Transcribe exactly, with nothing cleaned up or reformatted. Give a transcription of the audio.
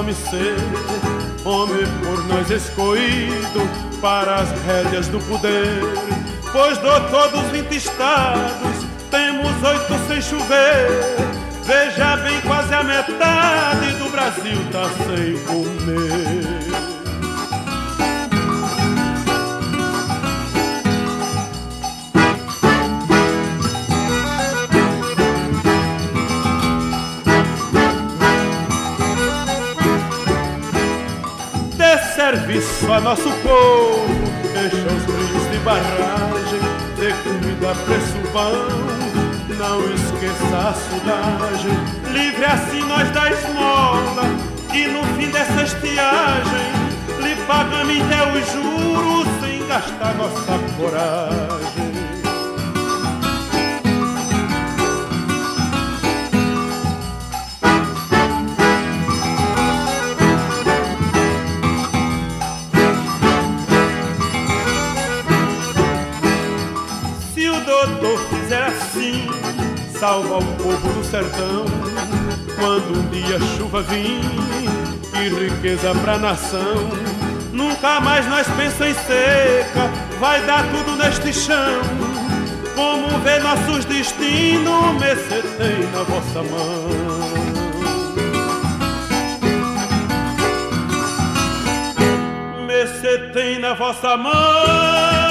fome e sede, homem por nós escolhido para as rédeas do poder. Pois do todos os vinte estados temos oito sem chover. Veja bem, quase a metade do Brasil tá sem comer. Serviço a nosso povo, deixa os rios de barragem, dê comida a preço bom, não esqueça a sudagem. Livre assim nós da esmola, e no fim dessa estiagem lhe pagamos até os juros sem gastar nossa coragem. Assim, salva o povo do sertão, quando um dia chuva vir e riqueza pra nação. Nunca mais nós pensamos em seca, vai dar tudo neste chão. Como vê nossos destinos, mercê tem na vossa mão. Mercê tem na vossa mão.